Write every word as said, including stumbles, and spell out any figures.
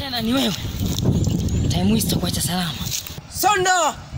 Tena ni wewe. Time waste kwa salama. Sonda!